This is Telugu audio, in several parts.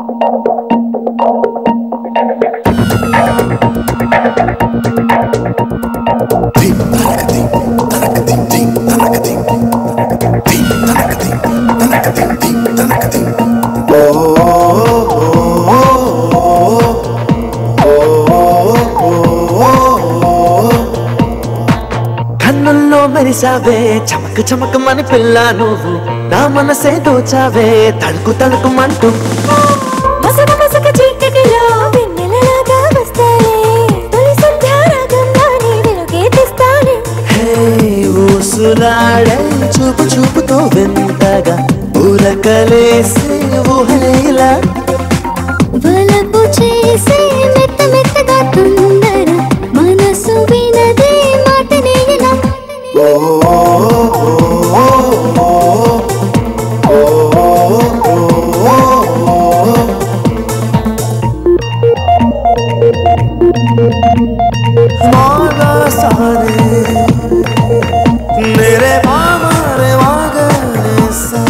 కన్నుల్లో మెరిసావే చమక్ చమకమని పిల్ల నువ్వు నా మనసే దోచావే తడుకు తడుకుమంటూ మసక మసక చీకటిలో వెన్నెలలాగా వస్తానే తొలి సంధ్యారాగంలో నీ వెలుగే తెస్తానే హే ఊసులాడే చూపు చూపుతో వింతగా ఊరకలేసే ఊహలేలా వలపు చేసే మెత్త మెత్తగా తొందర మనసు వినదే మాట నేయనా मागा सारे मेरे मामा रे मागरे सा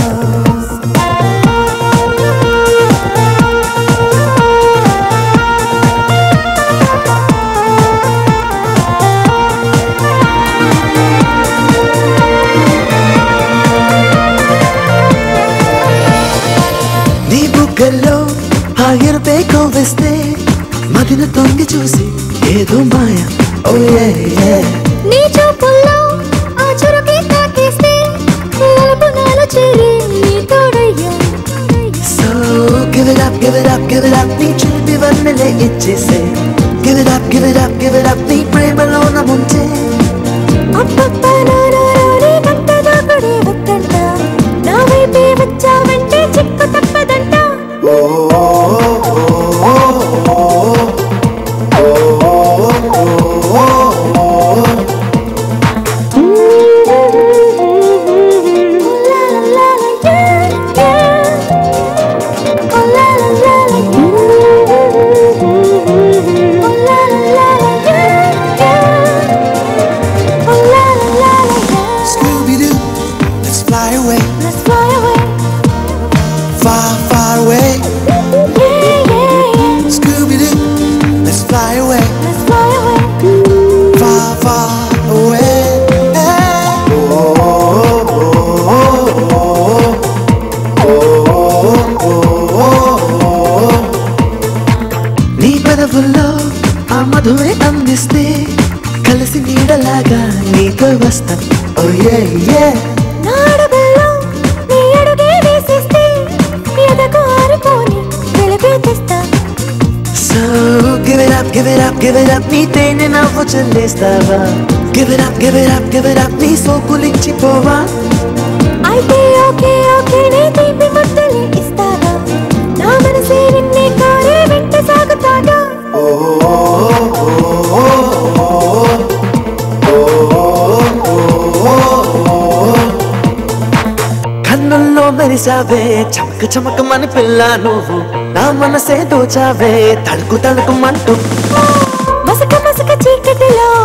నీ బుగ్గల్లో ఆగిరిపే కోవిస్తే మదిన తొంగి చూసి ఏదో మాయ ఓ యే నీ చూపుల్లో ఆ చురుకే తాకేస్తే నలుపు నాలో చేరి నీ తోడయ్యా so give it up give it up give it up నీ చూపి వన్నెలే ఇచ్చేసే give it up give it up give it up నీ ప్రేమలో నా ముంచే అప్పప్ప నారారే గంట దాకుడే వద్దంట నా వైపే వచ్చావంటే చిక్కు తప్పదంట Scooby-Doo, let's fly away, Let's fly away, far, far away. yeah, yeah, yeah. Scooby-Doo, let's fly away, Let's fly away. far, far away. నీ పెదవుల్లో ఆ మధువే అందిస్తే కలిసి నీడలాగా నీతో వస్తా ఓ యే యే నా అడుగుల్లో నీ అడుగే వేసేస్తే ఎదకు ఆరిపోని వెలుగే తెస్తా so give it up give it up give it up నీ తేనె నవ్వు చెల్లేస్తావా give it up give it up give it up నీ సోకులిచ్చిపోవా అయితే ఓకే ఓకే నీ తీపి ముద్దలే ఇస్తాగా నా మనసే నిన్నే కోరే వెంట సాగుతాగా కన్నుల్లో మెరిసావే చమక చమకమని పిల్ల నువ్వు నా మనసే దోచావే తడుకు తడుకుమంటూ మసక మసక చీకటిలో